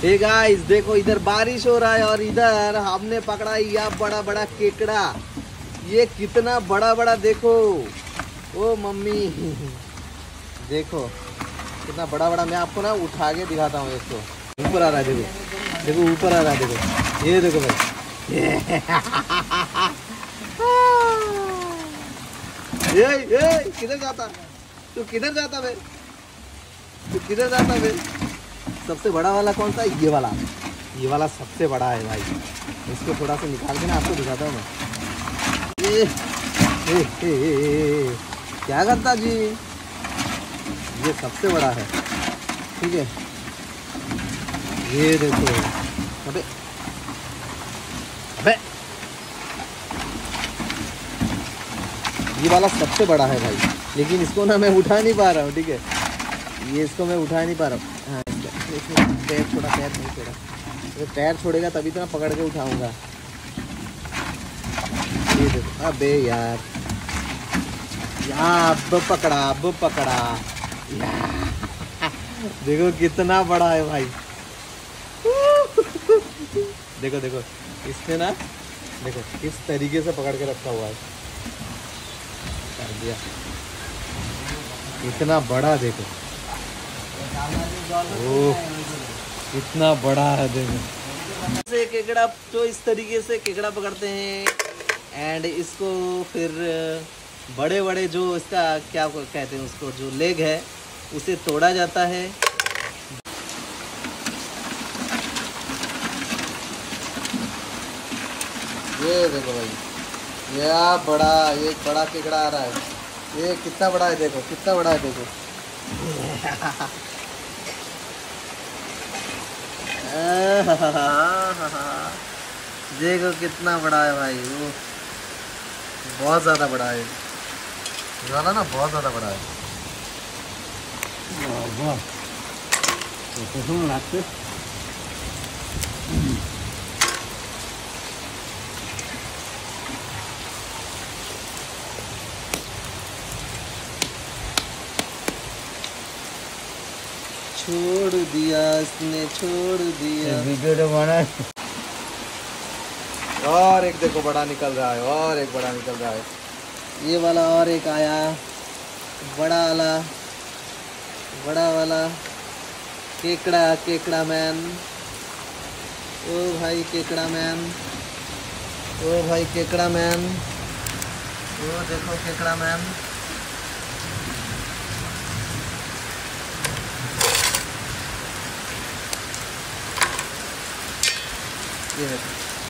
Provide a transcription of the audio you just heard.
Hey guys देखो इधर बारिश हो रहा है और इधर हमने पकड़ा यह बड़ा बड़ा केकड़ा। ये कितना बड़ा बड़ा देखो। ओ मम्मी देखो कितना बड़ा बड़ा। मैं आपको ना उठा के दिखाता हूँ इसको। ऊपर आ रहा है देखो, देखो ऊपर आ रहा है देखो। ये देखो भाई ये किधर जाता तू? किधर जाता बे? तू किधर जाता बे? सबसे बड़ा वाला कौन सा? ये वाला सबसे बड़ा है भाई। इसको थोड़ा सा निकाल के ना आपको दिखाता हूँ मैं। क्या करता जी? ये सबसे बड़ा है, ठीक है। ये देखो, अबे अबे ये वाला सबसे बड़ा है भाई, लेकिन इसको ना मैं उठा नहीं पा रहा हूँ, ठीक है। ये इसको मैं उठा नहीं पा रहा हूँ। हाँ पैर छोड़ा, पैर नहीं छोड़ा। तो पैर छोड़ेगा तभी तो मैं पकड़ के उठाऊंगा। ये देखो, अबे यार अब पकड़ा देखो कितना बड़ा है भाई। देखो देखो इसने ना, देखो किस तरीके से पकड़ के रखा हुआ है। कर दिया, इतना बड़ा देखो। ओह कितना बड़ा है देखो। से केकड़ा तो इस तरीके से केकड़ा पकड़ते हैं एंड इसको फिर बड़े बड़े जो इसका क्या कहते हैं, उसको जो लेग है उसे तोड़ा जाता है। ये देखो भाई, ये बड़ा केकड़ा आ रहा है। ये कितना बड़ा है देखो, कितना बड़ा है देखो। देखो कितना बड़ा है भाई। वो बहुत ज़्यादा बड़ा है ये वाला ना, बहुत ज़्यादा बड़ा है। छोड़ दिया इसने, छोड़ दिया। वीडियो बना और एक देखो बड़ा निकल रहा है, और एक बड़ा निकल रहा है। ये वाला और एक आया, बड़ा वाला केकड़ा मैन। ओ भाई केकड़ा मैन, ओ भाई केकड़ा मैन, ओ देखो केकड़ा मैन। ये देखो